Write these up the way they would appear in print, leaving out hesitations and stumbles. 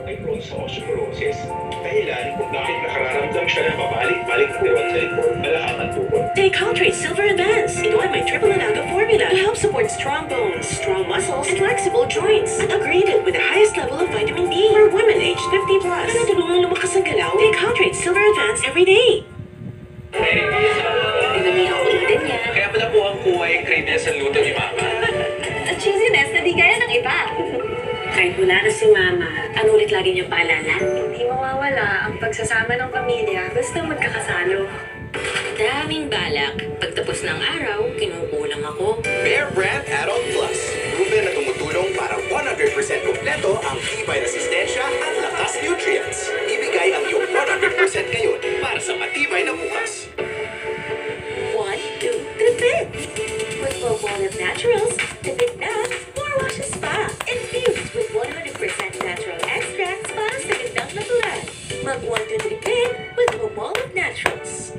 ay prone sa osteoporosis. Dahilan kung bakit nakararamdam siya ng pabalik-balik na tiron sa likod, balakang at tukod. Take Caltrate Silver Advance. Ito ay may triple anaga formula to help support strong bones, strong muscles, and flexible joints. At upgraded with the highest level of vitamin D for women aged 50 plus. Na natulungan lumakas ang galaw. Take Caltrate Silver Advance every day. Dinamihan ko din yan. Kaya pala po ang kuha yung creaminess sa luto ni Mama. At cheesiness na di gaya ng iba. Kahit wala na si Mama, ano ulit lagi niyang paalala? Hindi mawawala ang pagsasama ng pamilya basta magkakasalo. Daming balak. Pagtapos ng araw, kinukulang ako. Bear Brand Adult Plus. Proven na tumutulong para 100% kompleto ang tibay resistensya at lakas nutrients. Ibigay ang iyong 100% ngayon para sa matibay na bukas. 1, 2, tipid! With Palmolive Naturals, tipid na, 4 washes pa. Infused with 100% natural extracts para sa gandang natural. Mag 1, 2, tipid with Palmolive Naturals.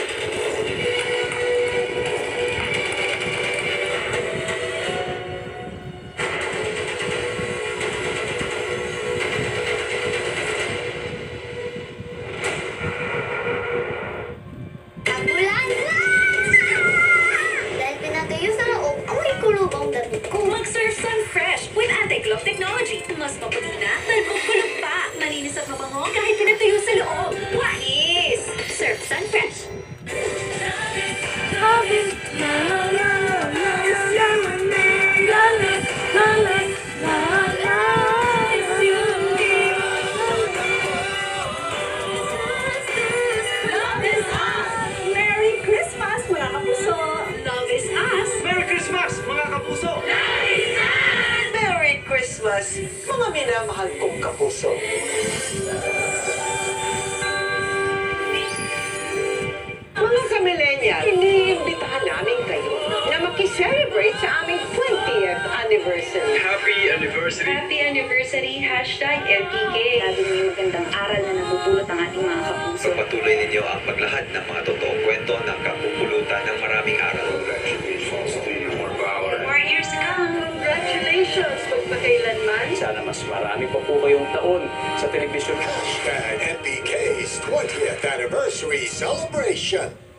Mag-Surf Sun Fresh with anti-clog technology. Mas mapagina, nagkukulog pa. Malinis at mabango kahit pinatayo sa loob. Wais! Surf Sun Fresh. Love is us! Merry Christmas, mga kapuso! Love is us! Merry Christmas, mga kapuso! Merry Christmas, mga minamahal kong kapuso. Mga ka-millennial, iniimbitahan namin kayo na makiselebrate sa aming 20th anniversary. Happy anniversary! Happy anniversary, #LPK. Lagi may magandang aral na napupulot ang ating mga kapuso. Pagpatuloy ninyo ang paglahad ng mga totoong kwento ng kapupulutan ng maraming aral. More years to come. Congratulations, magpakailanman. Sana mas marami pa po kayong taon sa telebisyon. NPK's 20th anniversary celebration.